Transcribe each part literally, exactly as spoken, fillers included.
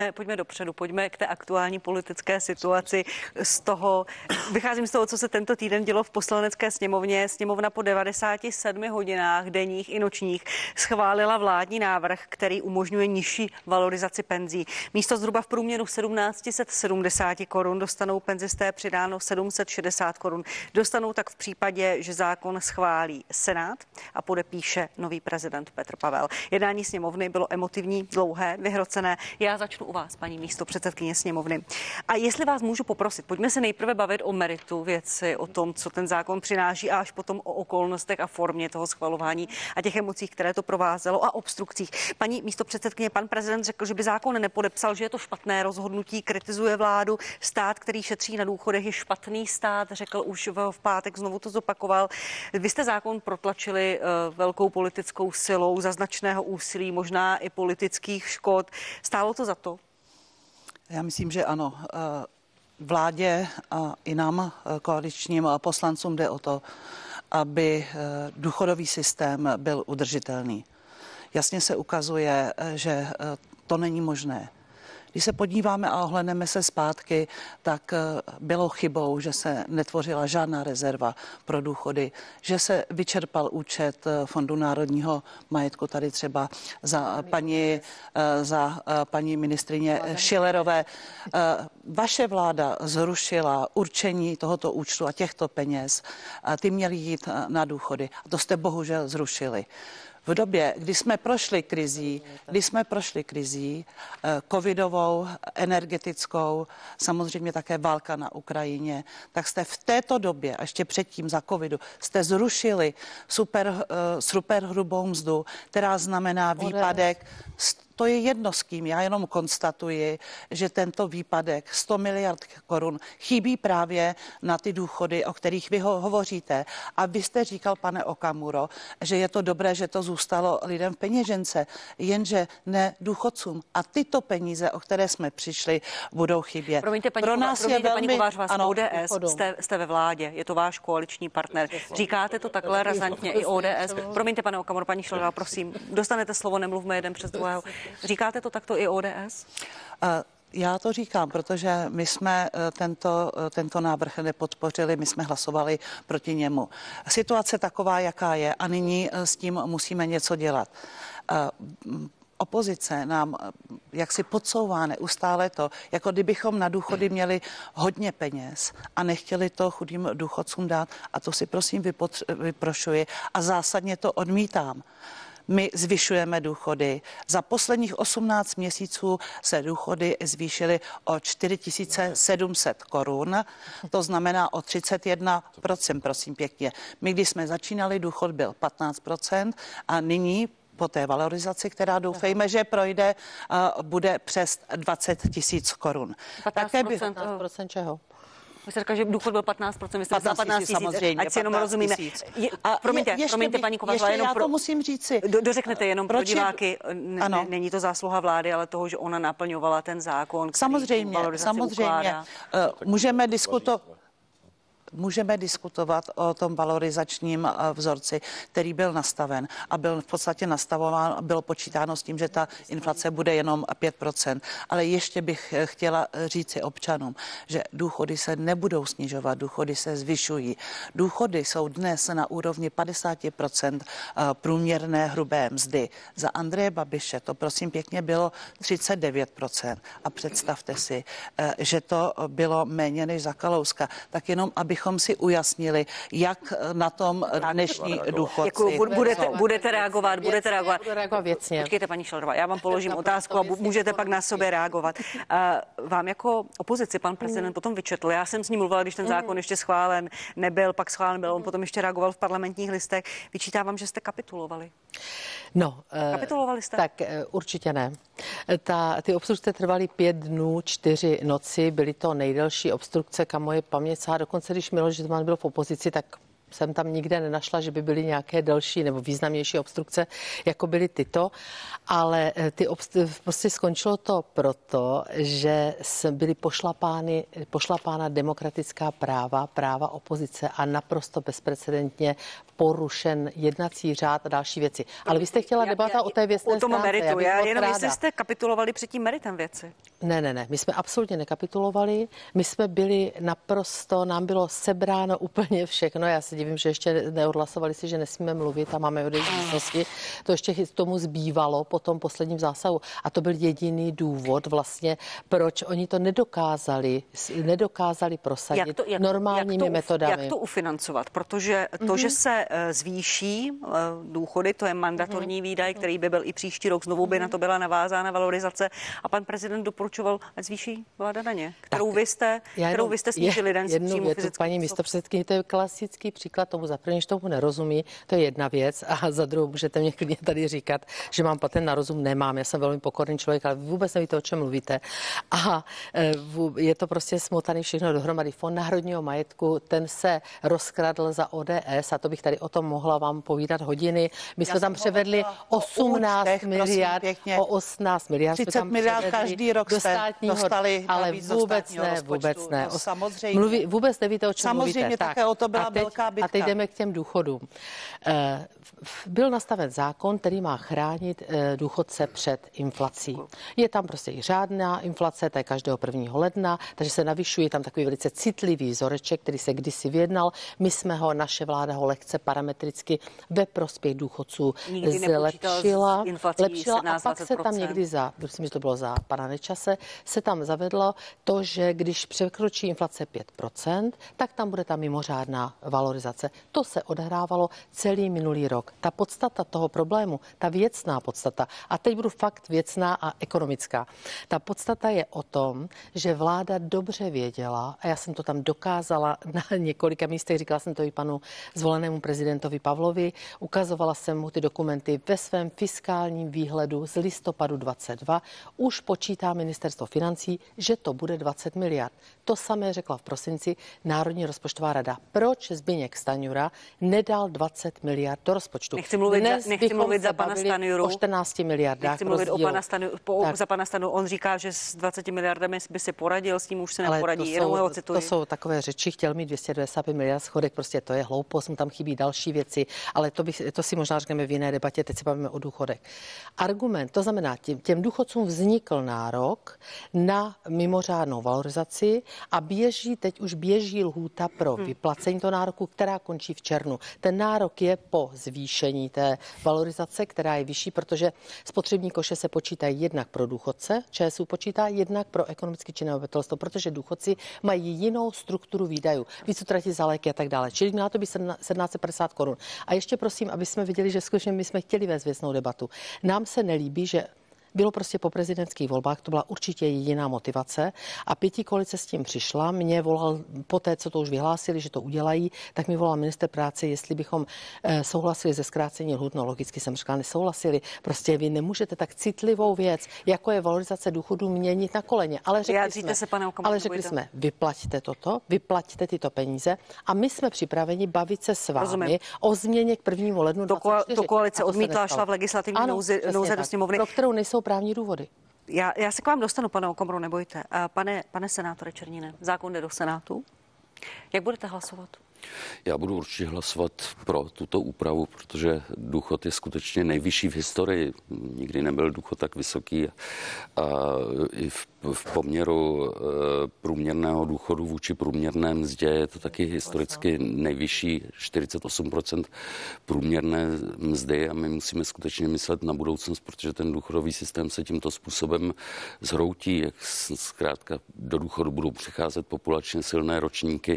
Pojďme dopředu, pojďme k té aktuální politické situaci. Z toho, vycházím z toho, co se tento týden dělo v Poslanecké sněmovně. Sněmovna po devadesáti sedmi hodinách denních i nočních schválila vládní návrh, který umožňuje nižší valorizaci penzí. Místo zhruba v průměru tisíc sedm set sedmdesát korun dostanou penzisté přidáno sedm set šedesát korun. Dostanou tak v případě, že zákon schválí Senát a podepíše nový prezident Petr Pavel. Jednání sněmovny bylo emotivní, dlouhé, vyhrocené. Já začnu u vás, paní místopředsedkyně sněmovny. A jestli vás můžu poprosit, pojďme se nejprve bavit o meritu věci, o tom, co ten zákon přináší, a až potom o okolnostech a formě toho schvalování a těch emocích, které to provázelo, a obstrukcích. Paní místopředsedkyně, pan prezident řekl, že by zákon nepodepsal, že je to špatné rozhodnutí, kritizuje vládu. Stát, který šetří na důchodech, je špatný stát, řekl už v, v pátek, znovu to zopakoval. Vy jste zákon protlačili uh, velkou politickou silou, za značného úsilí, možná i politických škod. Stálo to za to? Já myslím, že ano. Vládě a i nám, koaličním poslancům, jde o to, aby důchodový systém byl udržitelný. Jasně se ukazuje, že to není možné. Když se podíváme a ohlédneme se zpátky, tak bylo chybou, že se netvořila žádná rezerva pro důchody, že se vyčerpal účet Fondu národního majetku, tady třeba za paní, za paní ministryně Schillerové. Vaše vláda zrušila určení tohoto účtu a těchto peněz. Ty měly jít na důchody. A to jste bohužel zrušili. V době, kdy jsme prošli krizí, kdy jsme prošli krizí, covidovou, energetickou, samozřejmě také válka na Ukrajině, tak jste v této době, a ještě předtím za covidu, jste zrušili super, super hrubou mzdu, která znamená výpadek. To je jedno s kým. Já jenom konstatuji, že tento výpadek sto miliard korun chybí právě na ty důchody, o kterých vy ho hovoříte. A vy jste říkal, pane Okamuro, že je to dobré, že to zůstalo lidem v peněžence, jenže ne důchodcům. A tyto peníze, o které jsme přišli, budou chybět. Promiňte, paní, Pro nás promiňte, je velmi, paní Kovářová, ano, O D S, jste, jste ve vládě, je to váš koaliční partner. Říkáte to takhle razantně i O D S. Promiňte, pane Okamuro, paní Schillerová, prosím, dostanete slovo, nemluvme jeden přes druhého. Říkáte to takto i O D S? Já to říkám, protože my jsme tento, tento návrh nepodpořili, my jsme hlasovali proti němu. Situace taková, jaká je, a nyní s tím musíme něco dělat. Opozice nám jaksi podsouvá neustále to, jako kdybychom na důchody měli hodně peněz a nechtěli to chudým důchodcům dát. A to si prosím vyprošuji a zásadně to odmítám. My zvyšujeme důchody. Za posledních osmnáct měsíců se důchody zvýšily o čtyři tisíce sedm set korun, to znamená o třicet jedna procent, prosím pěkně. My, když jsme začínali, důchod byl patnáct procent a nyní po té valorizaci, která doufejme, že projde, bude přes dvacet tisíc korun. patnáct procent čeho? Vy jste řekla, že důchod byl patnáct procent, vy jste patnáct tisíc, samozřejmě, ať si jenom rozumíme. Je, a promiňte, je, promiňte, paní Kovářová, jenom já pro, to musím říci. Do, dořeknete jenom pro diváky, ne, není to zásluha vlády, ale toho, že ona naplňovala ten zákon, který samozřejmě, samozřejmě, ukládá. Můžeme diskutovat. Můžeme diskutovat o tom valorizačním vzorci, který byl nastaven a byl v podstatě nastavován, bylo počítáno s tím, že ta inflace bude jenom pět procent. Ale ještě bych chtěla říci občanům, že důchody se nebudou snižovat, důchody se zvyšují. Důchody jsou dnes na úrovni padesát procent průměrné hrubé mzdy. Za Andreje Babiše to prosím pěkně bylo třicet devět procent. A představte si, že to bylo méně než za Kalouska. Tak jenom, abych si ujasnili, jak na tom dnešní důchodci. Děkuju, budete, budete reagovat, věcně, budete reagovat. Budu reagovat věcně. Počkejte, paní Schillerová, já vám položím otázku a můžete pak na sobě reagovat. Uh, vám jako opozici pan prezident mm. potom vyčetl. Já jsem s ním mluvila, když ten zákon mm. ještě schválen nebyl, pak schválen byl, on potom ještě reagoval v parlamentních listech. Vyčítávám, že jste kapitulovali. No, kapitulovali jste? Tak určitě ne. Ta, ty obstrukce trvaly pět dnů, čtyři noci, byly to nejdelší obstrukce, kam moje paměť sahá. Dokonce, když Miloš Zeman byl v opozici, tak jsem tam nikde nenašla, že by byly nějaké další nebo významnější obstrukce, jako byly tyto, ale ty obst- prostě skončilo to proto, že byly pošlapány, pošlapána demokratická práva, práva opozice a naprosto bezprecedentně porušen jednací řád a další věci. Ale vy jste chtěla debata o té věcné o tom stránce. meritu. Já, já jenom ráda. jestli jste kapitulovali před tím meritem věci. Ne, ne, ne. My jsme absolutně nekapitulovali. My jsme byli naprosto, nám bylo sebráno úplně všechno. Já se divím, že ještě neodhlasovali si, že nesmíme mluvit a máme odejít místnosti. To ještě tomu zbývalo po tom posledním zásahu. A to byl jediný důvod vlastně, proč oni to nedokázali, nedokázali prosadit jak to, jak, normálními jak to, metodami. Jak to ufinancovat? Protože to, mm-hmm. že se zvýší důchody, to je mandatorní mm-hmm. výdaj, který by byl i příští rok, znovu by mm-hmm. na to byla navázána valorizace a pan prezident doporučoval, ať zvýší vláda daně, kterou tak, vy jste, kterou vy jste snížili lidem z příjmu fyzických. Paní místopředsedkyně, to je klasický příklad tomu, za první, že tomu nerozumí, to je jedna věc a za druhou můžete mě klidně tady říkat, že mám patent na rozum, nemám, já jsem velmi pokorný člověk, ale vy vůbec nevíte, o čem mluvíte. A je to prostě smotaný všechno dohromady. Fond národního majetku, ten se rozkradl za O D S a to bych tady o tom mohla vám povídat hodiny. My jsme tam převedli osmnáct miliard, o osmnáct miliard jsme tam miliard každý rok jste dostali, ale vůbec ne, vůbec ne. No, samozřejmě. Mluví, vůbec nevíte, o čem samozřejmě mluvíte. Také tak. O to byla a teď, velká bitka. A teď jdeme k těm důchodům. E, byl nastaven zákon, který má chránit e, důchodce před inflací. Je tam prostě i řádná inflace, to je každého prvního ledna, takže se navyšuje tam takový velice citlivý vzoreček, který se kdysi vyjednal. My jsme ho, naše vláda ho lehce parametricky ve prospěch důchodců zlepšila. Lepšila a pak se tam někdy za, myslím, že to bylo za pana Nečase, se tam zavedlo to, že když překročí inflace pět procent, tak tam bude ta mimořádná valorizace. To se odehrávalo celý minulý rok. Ta podstata toho problému, ta věcná podstata, a teď budu fakt věcná a ekonomická. Ta podstata je o tom, že vláda dobře věděla, a já jsem to tam dokázala na několika místech, říkala jsem to i panu zvolenému prezidentovi Pavlovi, ukazovala jsem mu ty dokumenty ve svém fiskálním výhledu z listopadu dvacet dva, už počítá ministerstvo financí, že to bude dvacet miliard. To samé řekla v prosinci Národní rozpočtová rada. Proč Zbyněk Stanjura nedal dvacet miliard do rozpočtu? Nechci mluvit, Dnes za, nechci mluvit za pana Stanjuru. O čtrnácti miliardách. Nechci mluvit o pana Stanjuru, po, za pana Stanjuru. On říká, že s dvaceti miliardami by se poradil, s tím už se neporadí. To jsou, to jsou takové řeči, chtěl mít dvě stě devadesát pět miliard schodek, prostě to je hloupost, mu tam chybí další věci, ale to, bych, to si možná řekneme v jiné debatě, teď se bavíme o důchodech. Argument, to znamená, těm, těm důchodcům vznikl nárok na mimořádnou valorizaci a běží, teď už běží lhůta pro vyplacení toho nároku, která končí v červnu. Ten nárok je po zvýšení té valorizace, která je vyšší, protože spotřební koše se počítají jednak pro důchodce, ČSÚ počítá jednak pro ekonomicky činné obyvatelstvo, protože důchodci mají jinou strukturu výdajů, víc utratí za léky a tak dále. Čili má to být sedmnáct set padesát korun. A ještě prosím, aby jsme viděli, že skutečně my jsme chtěli vést věcnou debatu. Nám se nelíbí, že bylo prostě po prezidentských volbách, to byla určitě jediná motivace a pěti koalice s tím přišla. Mě volal po té, co to už vyhlásili, že to udělají, tak mi volal ministr práce, jestli bychom eh, souhlasili ze zkrácení lhůt. No logicky jsem říkala, nesouhlasili. Prostě vy nemůžete tak citlivou věc, jako je valorizace důchodů, měnit na koleně. Ale řekli jsme, se, pane Okamuro, ale řekli jsme, vyplaťte toto, vyplaťte tyto peníze a my jsme připraveni bavit se s vámi Rozumím. o změně k prvnímu lednu dvacet čtyři. To koalice odmítla, šla v legislativní nouzi, nouze do sněmovny. Pro kterou nejsou právní důvody. Já, já se k vám dostanu, pane Okamuro, nebojte. Pane, pane senátore Černíne, zákon jde do Senátu. Jak budete hlasovat? Já budu určitě hlasovat pro tuto úpravu, protože důchod je skutečně nejvyšší v historii. Nikdy nebyl důchod tak vysoký a i v, v poměru e, průměrného důchodu vůči průměrné mzdě je to taky historicky nejvyšší, čtyřicet osm procent průměrné mzdy a my musíme skutečně myslet na budoucnost, protože ten důchodový systém se tímto způsobem zhroutí, jak zkrátka do důchodu budou přicházet populačně silné ročníky.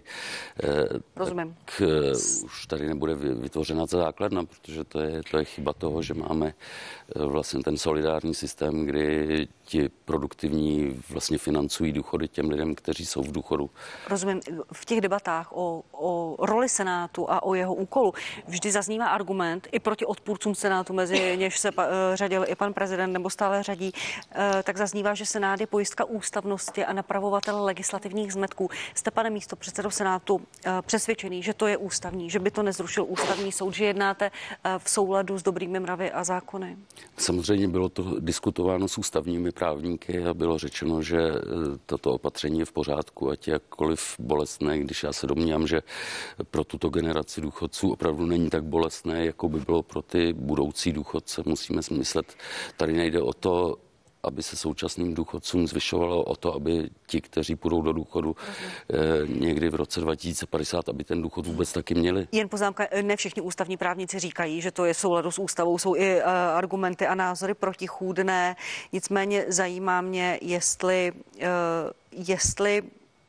E, Tak už tady nebude vytvořena ta základna, protože to je, to je chyba toho, že máme vlastně ten solidární systém, kdy ti produktivní vlastně financují důchody těm lidem, kteří jsou v důchodu. Rozumím. V těch debatách o, o roli Senátu a o jeho úkolu vždy zaznívá argument i proti odpůrcům Senátu, mezi něž se pa, řadil i pan prezident nebo stále řadí, tak zaznívá, že Senát je pojistka ústavnosti a napravovatel legislativních zmetků. Jste, pane místopředsedo Senátu, přesvědčený, že to je ústavní, že by to nezrušil ústavní soud, že jednáte v souladu s dobrými mravy a zákony? Samozřejmě bylo to diskutováno s ústavními právníky a bylo řečeno, že toto opatření je v pořádku, ať jakkoliv bolestné, když já se domnívám, že pro tuto generaci důchodců opravdu není tak bolestné, jako by bylo pro ty budoucí důchodce. Musíme myslet, tady nejde o to, aby se současným důchodcům zvyšovalo, o to, aby ti, kteří půjdou do důchodu eh, někdy v roce dva tisíce padesát, aby ten důchod vůbec taky měli. Jen poznámka, ne všichni ústavní právníci říkají, že to je v souladu s ústavou, jsou i uh, argumenty a názory protichůdné. Nicméně zajímá mě, jestli, uh, jestli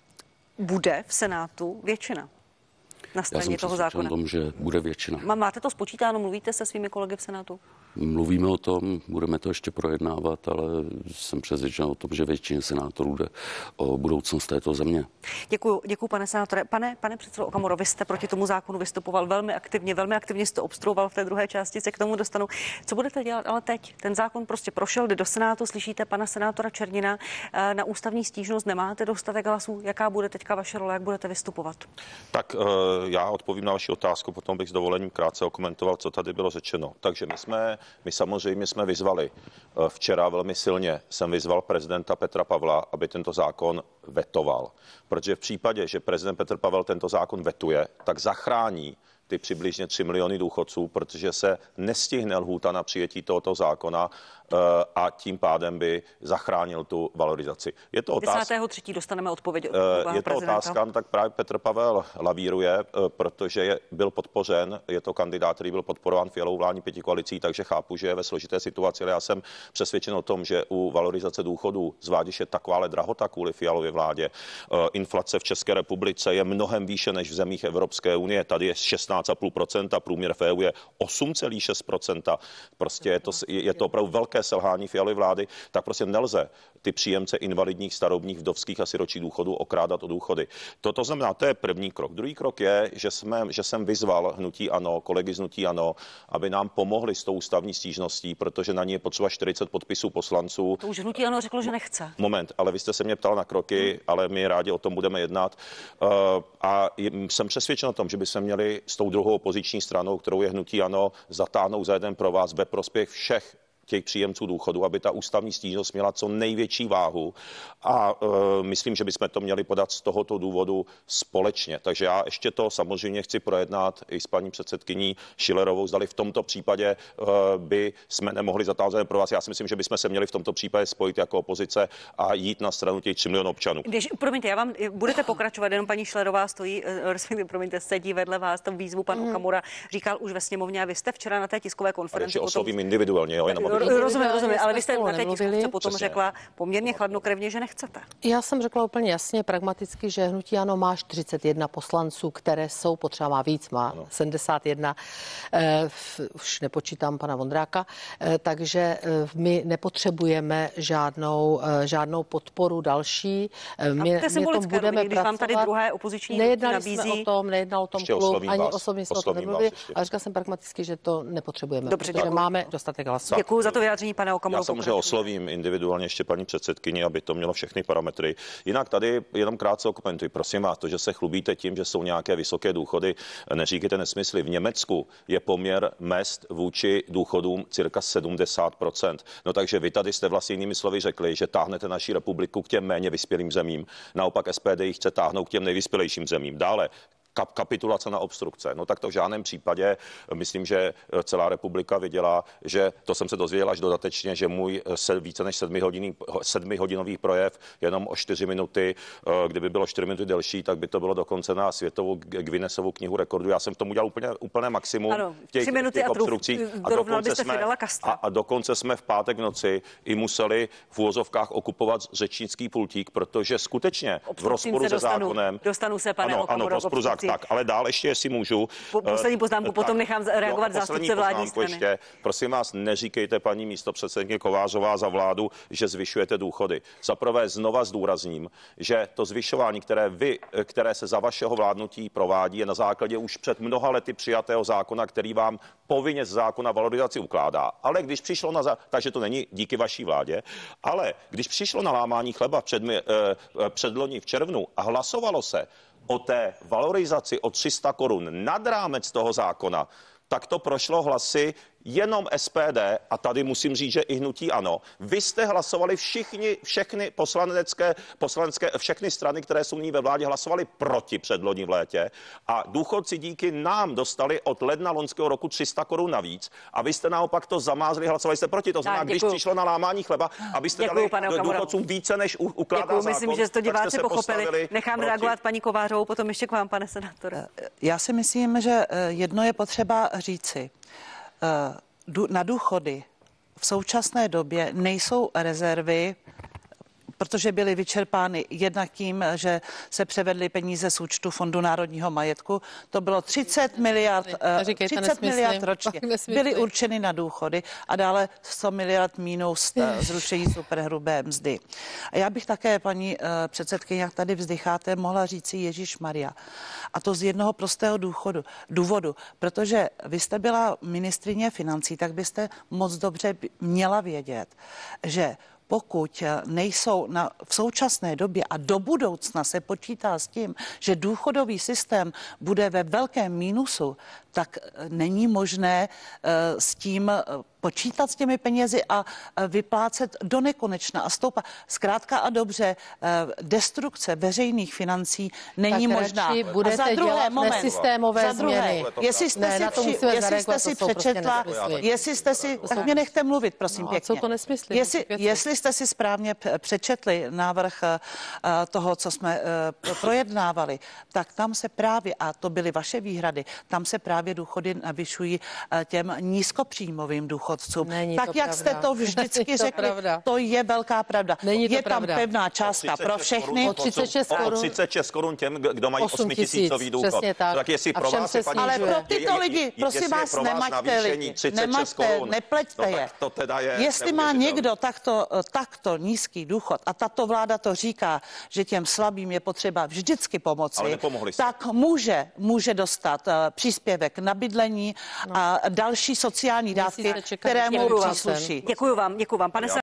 bude v Senátu většina na straně toho zákona. Já jsem tom, že bude většina. Máte to spočítáno, mluvíte se svými kolegy v Senátu? Mluvíme o tom, budeme to ještě projednávat, ale jsem přesvědčen o tom, že většině senátorů jde o budoucnost této země. Děkuji, děkuji, pane senátore. Pane, pane předsedo Okamuro, vy jste proti tomu zákonu vystupoval velmi aktivně, velmi aktivně jste obstruoval v té druhé části, se k tomu dostanu. Co budete dělat ale teď? Ten zákon prostě prošel, jde do Senátu, slyšíte pana senátora Černina, na ústavní stížnost nemáte dostatek hlasů. Jaká bude teďka vaše role, jak budete vystupovat? Tak já odpovím na vaši otázku, potom bych s dovolením krátce okomentoval, co tady bylo řečeno. Takže my jsme My samozřejmě jsme vyzvali, včera velmi silně jsem vyzval prezidenta Petra Pavla, aby tento zákon vetoval. Protože v případě, že prezident Petr Pavel tento zákon vetuje, tak zachrání ty přibližně tři miliony důchodců, protože se nestihne lhůta na přijetí tohoto zákona a tím pádem by zachránil tu valorizaci. Je to otázka. desátého třetího dostaneme odpověď od Je to otázka, no tak právě Petr Pavel lavíruje, protože je, byl podpořen, je to kandidát, který byl podporován Fialovou vládní pětikoalicí, takže chápu, že je ve složité situaci, ale já jsem přesvědčen o tom, že u valorizace důchodů, zvlášť když je takováhle drahota kvůli Fialově vládě, inflace v České republice je mnohem výše než v zemích Evropské unie. Tady je šestnáct celá pět procenta, průměr v E U je osm celá šest procenta. Prostě je to, je to opravdu velké selhání Fialovy vlády, tak prostě nelze ty příjemce invalidních, starobních, vdovských a sirotčích důchodů okrádat o důchody. To, to znamená, to je první krok. Druhý krok je, že, jsme, že jsem vyzval hnutí ANO, kolegy z hnutí ANO, aby nám pomohli s tou ústavní stížností, protože na ní je potřeba čtyřicet podpisů poslanců. To už hnutí ANO řeklo, že nechce. Moment, ale vy jste se mě ptal na kroky, hmm. ale my rádi o tom budeme jednat. Uh, a jsem přesvědčen o tom, že by se měli s tou druhou opoziční stranou, kterou je hnutí ANO, zatáhnout za jeden pro vás ve prospěch všech těch příjemců důchodu, aby ta ústavní stížnost měla co největší váhu a uh, myslím, že bychom to měli podat z tohoto důvodu společně. Takže já ještě to samozřejmě chci projednat i s paní předsedkyní Schillerovou, zdali v tomto případě uh, by jsme nemohli zatáhnout pro vás. Já si myslím, že bychom se měli v tomto případě spojit jako opozice a jít na stranu těch tři milionů občanů. Když, promiňte, já vám budete pokračovat, jenom paní Schillerová stojí, respektive, promiňte, sedí vedle vás, tam výzvu pan mm. Okamura říkal už ve sněmovně a vy jste včera na té tiskové konferenci. Oslovím individuálně, jo, jenom Rozumím, rozumím, ale vy jste na té tiskovce potom Přesně. řekla poměrně chladnokrevně, že nechcete. Já jsem řekla úplně jasně, pragmaticky, že hnutí ANO má čtyřicet jedna poslanců, které jsou potřeba, má víc, má ano. sedmdesát jedna, eh, už nepočítám pana Vondráka, eh, takže eh, my nepotřebujeme žádnou, eh, žádnou podporu další. Eh, my, a to je symbolické, my budeme když vám tady druhé opoziční nejednali nabízí. jsme o tom, nejednal o tom ještě klub, ani vás. osobně jsme o tom nemluvili, ale říkal jsem pragmaticky, že to nepotřebujeme, Dobře, protože děkuji. máme dostatek hlasů. Děkuji za to vyjádření, pane Okamuro. Já samozřejmě oslovím individuálně ještě paní předsedkyni, aby to mělo všechny parametry. Jinak tady jenom krátce okomentuji. Prosím vás, to, že se chlubíte tím, že jsou nějaké vysoké důchody, neříkejte nesmysly. V Německu je poměr mezd vůči důchodům cirka sedmdesát procent. No takže vy tady jste vlastně jinými slovy řekli, že táhnete naši republiku k těm méně vyspělým zemím. Naopak S P D ji chce táhnout k těm nejvyspělejším zemím. Dále kapitulace na obstrukce. No tak to v žádném případě, myslím, že celá republika viděla, že to jsem se dozvěděl až dodatečně, že můj více než sedmihodinový projev jenom o čtyři minuty, kdyby bylo čtyři minuty delší, tak by to bylo dokonce na světovou Guinnessovou knihu rekordů. Já jsem v tom udělal úplně úplné maximum ano, v těch, v těch obstrukcích. A dokonce, jsme, a, a dokonce jsme v pátek v noci i museli v úvozovkách okupovat řečnický pultík, protože skutečně v rozporu se dostanu, zákonem. Dostanu se, pane ano, Okamuro, ano, demokracii. Tak, ale dál ještě, jestli můžu. Po, poslední poznámku, tak, potom nechám reagovat jo, zástupce vládní strany. Ještě, prosím vás, neříkejte paní místopředsedkyně Kovářová za vládu, že zvyšujete důchody. Za prvé znova zdůrazním, že to zvyšování, které vy, které se za vašeho vládnutí provádí, je na základě už před mnoha lety přijatého zákona, který vám povinně z zákona valorizaci ukládá. Ale když přišlo na za... takže to není díky vaší vládě, ale když přišlo na lámání chleba před, eh, předloni v červnu a hlasovalo se o té valorizaci o tři sta korun nad rámec toho zákona, tak to prošlo hlasy jenom S P D a tady musím říct, že i hnutí ANO. Vy jste hlasovali všichni, všechny poslanecké, poslanecké, všechny strany, které jsou nyní ve vládě, hlasovali proti předloni v létě a důchodci díky nám dostali od ledna loňského roku tři sta korun navíc a vy jste naopak to zamázli, hlasovali jste proti. To znamená, když přišlo na lámání chleba, abyste děkuju, dali důchodcům více, než ukládá děkuju, zákon. Myslím, že to diváci pochopili. Nechám proti. reagovat paní Kovářovou, potom ještě k vám, pane senátore. Já si myslím, že jedno je potřeba říci. Na důchody v současné době nejsou rezervy, protože byly vyčerpány jednak tím, že se převedly peníze z účtu Fondu národního majetku. To bylo třicet miliard, třicet miliard ročně. Byly určeny na důchody a dále sto miliard minus zrušení superhrubé mzdy. A já bych také, paní předsedkyně, jak tady vzdycháte, mohla říci Ježíšmarja. A to z jednoho prostého důchodu, důvodu, protože vy jste byla ministryně financí, tak byste moc dobře měla vědět, že pokud nejsou na, v současné době a do budoucna se počítá s tím, že důchodový systém bude ve velkém mínusu, tak není možné uh, s tím uh, počítat s těmi penězi a uh, vyplácet do nekonečna a stoupat. Zkrátka a dobře, uh, destrukce veřejných financí není tak možná. A za druhé, moment, nesystémové za druhé, změny. Jestli jste ne, si, při, jestli jste si přečetla, prostě jestli jste si, tak mě nechte mluvit, prosím no, pěkně. Co to nesmysly? Jestli, jestli jste si správně přečetli návrh uh, toho, co jsme uh, projednávali, tak tam se právě, a to byly vaše výhrady, tam se právě důchody navyšují těm nízkopříjmovým důchodcům. Není tak, to jak pravda. jste to vždycky to řekli, pravda. to je velká pravda. Není to je pravda. tam pevná částka pro všechny. O třicet šest korun. O třicet šest korun těm, kdo mají osmitisícový důchod. Přesně tak. Tak jestli a pro vás je, paní, ale pro tyto je, je, lidi, je, prosím vás, nemaťte lidi. Nemaťte, nepleťte no, je. To teda je jestli má někdo takto, takto nízký důchod a tato vláda to říká, že těm slabým je potřeba vždycky pomoci, tak může, může dostat uh, příspěvek na bydlení no. a další sociální dávky, které mu přísluší. Děkuji vám, děkuji vám. Pane